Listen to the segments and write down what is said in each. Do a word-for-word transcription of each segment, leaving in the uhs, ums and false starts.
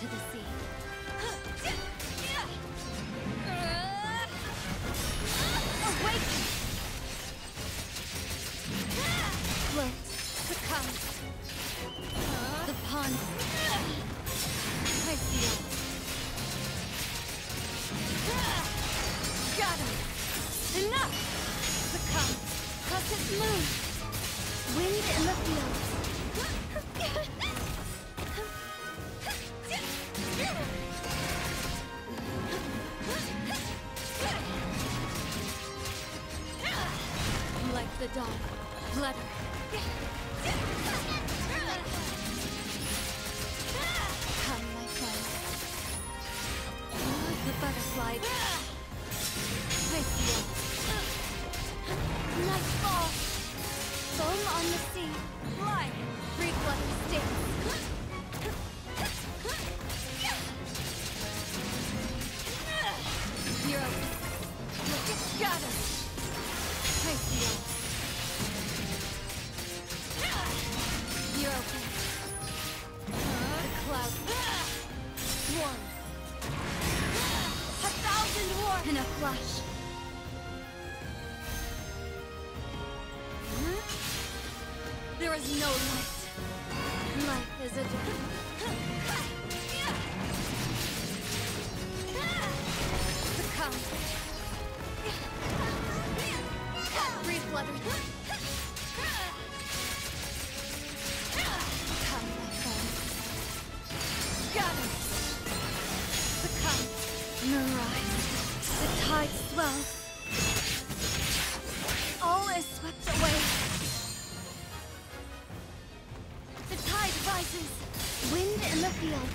to the sea. Awaken! Float, succumb. The pond. I feel. Got him! Enough! Succumb. Crescent moon. Wind in the fields. Like the dawn, flutter. Come, my friend. The butterfly. I feel. Nightfall. Foam on the sea. Fly. Free flutter stings. You're open. Got him. I feel. You're open. The cloud. Swarm. A thousand war in a flash. There is no light. Life is a dream. Succumb. Free flutter. Come, my friend. Got him. Succumb. Mirage. The tide swells. All is swept away. The tide rises. Wind in the field.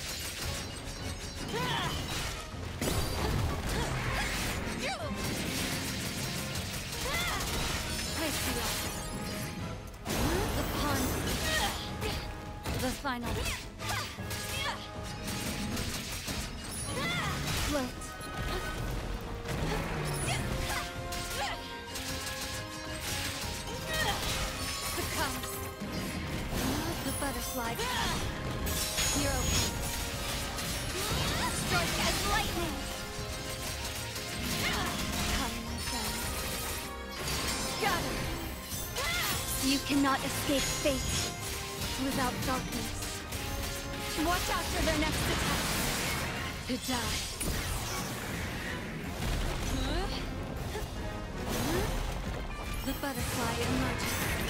I feel. The pond. The final. Float. Succumb. The butterfly. You're open. Strike as lightning. Come, my friend. Got him. You cannot escape fate without darkness. Watch out for their next attack. To die. The butterfly emerges.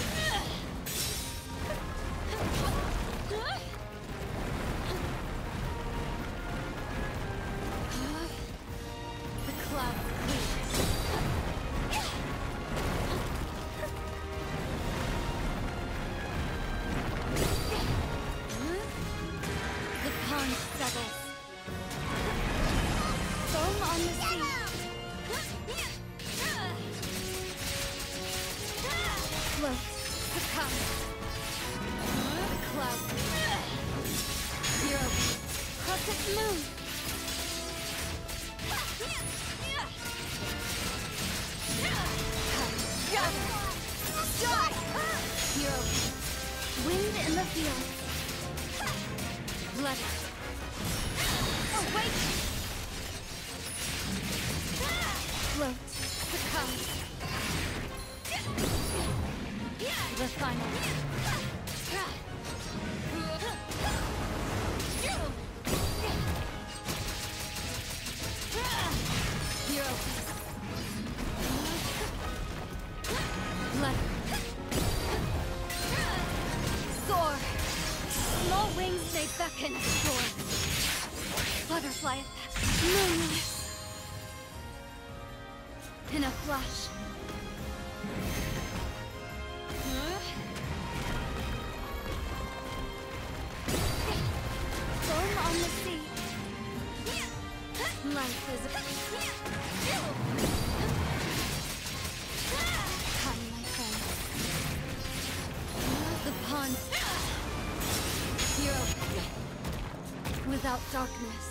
The cloud clears. The pond settles. Foam on the sea. Float. Succumb. The cloud. Zero. Crescent moon. Got it. Die. Zero. Wind in the field. Let it. Awake. Float. Succumb. The final. You're open. Let soar. Small wings may beckon us shore. Butterfly effect. Moonless. In a flash. Foam on the sea. Life is a... Come, my friend. The pond. You're open. Without darkness.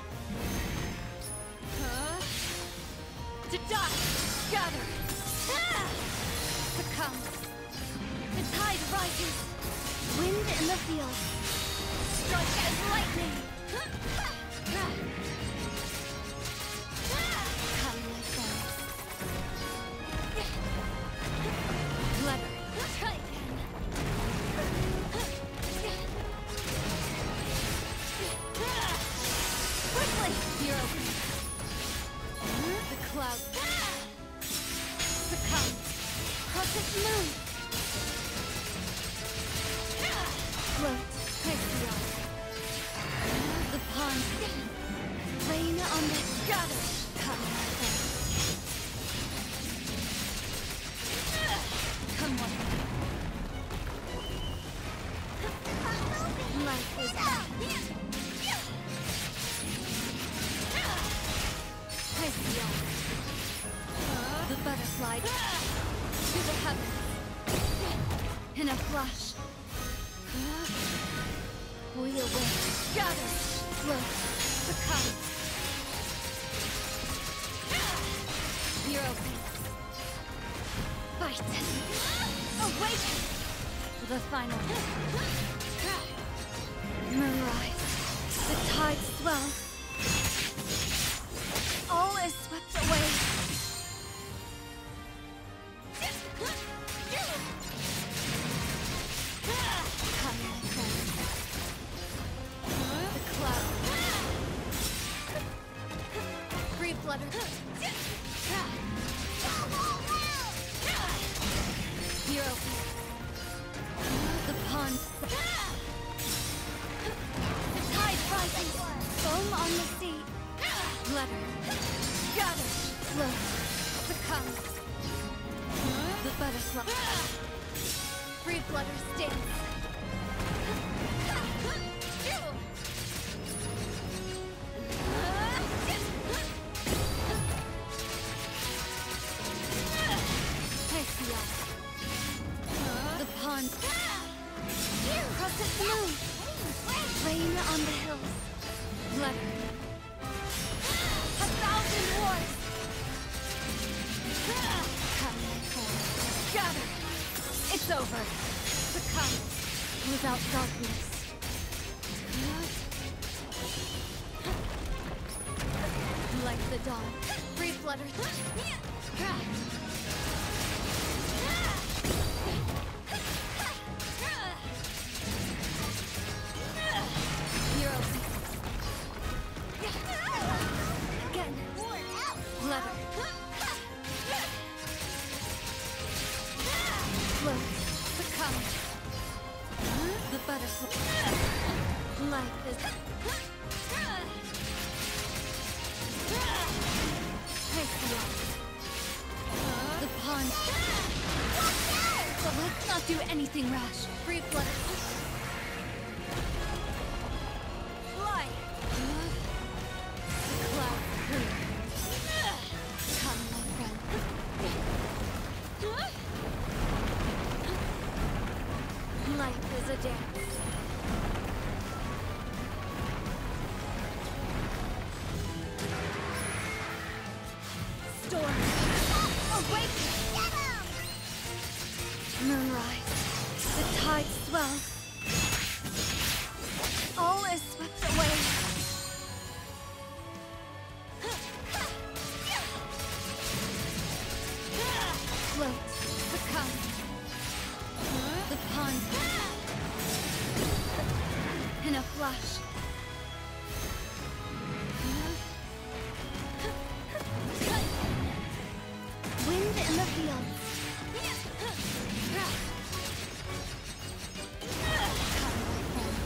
Huh? To die! Gather! Succumb. The tide rises. Wind in the field. Strike as lightning. Come, my friends. Letter. Try again. Quickly! You're open. The cloud. Succumb. Perfect moon. Float. Hexia. The pond. Rain on the scatter. Come, my friend. Come one. Life is Hexia. The butterfly to the heavens. In a flash. We await. Gather. Float. Succumb. You're open. Fight. Awaken. The final. Moonrise. The tide swells. All is swept away. Come, my friend. The cloud. Free flutter. You're open. The pond. The tide rises. Foam on the sea. Letter. Gather. Float. Succumb. The butterfly. Free flutter stance. Hexia. The pond. Crescent moon. Rain on the hills. Letter. A thousand wars. Come, my friend. Gather. It's over. Succumb. Without darkness. Like the dawn. Free flutter. You're open. Again. Letter. Float. Succumb. The butterfly. Life is. Hexia. The pond. But let's not do anything rash. Free flutter. Fly. The cloud clear. Come, my friend. Life is a dance. Storm. Awaken. Moonrise. The tide swells. All is swept away. Float. Succumb. The pond. In a flash. Wind in the fields. Come, my friends.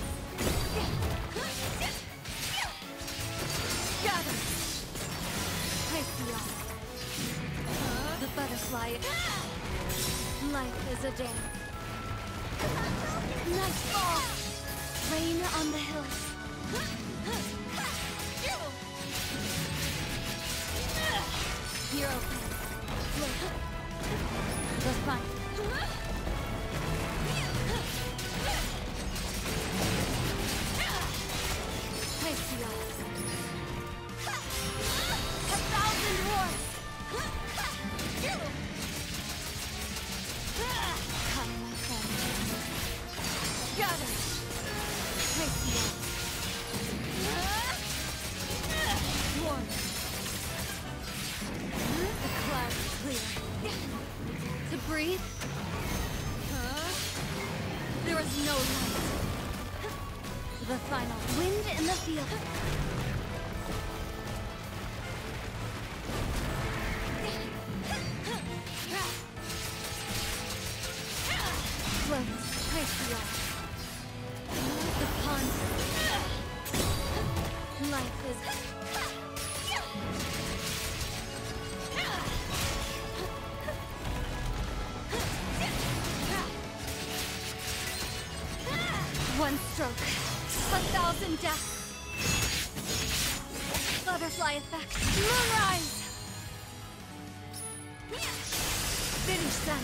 Gather. Hexia. The butterfly. Life is a dance. Nightfall. Rain on the hills. You're open. The fun. Hexia. A thousand wars. Come, my friend. Gather. Hexia. Breathe. Huh? There is no light. The final wind in the field. Float, Hyceia. The pond. Life is. One stroke, a thousand deaths. Butterfly effect. Moonrise! Finish them.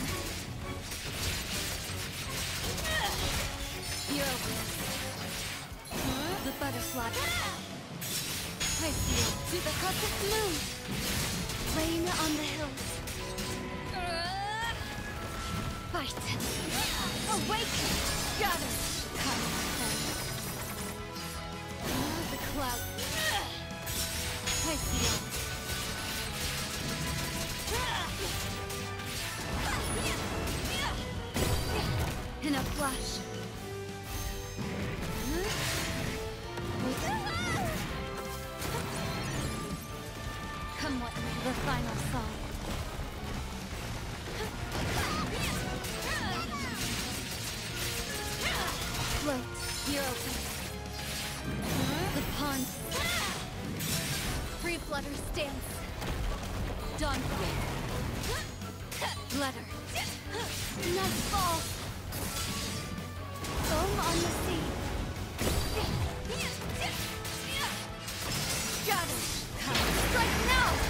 Hero. The butterfly. Hyceia to the crescent moon. Rain on the hills. Fight. Awake. Gather. Come. The cloud. Hyceia. In a flash. Come what may, the final song. Float, hero. The pond. Free flutter stance. Dawnfall. Letter. Nightfall. Foam on the sea. Gather. Come. Strike now!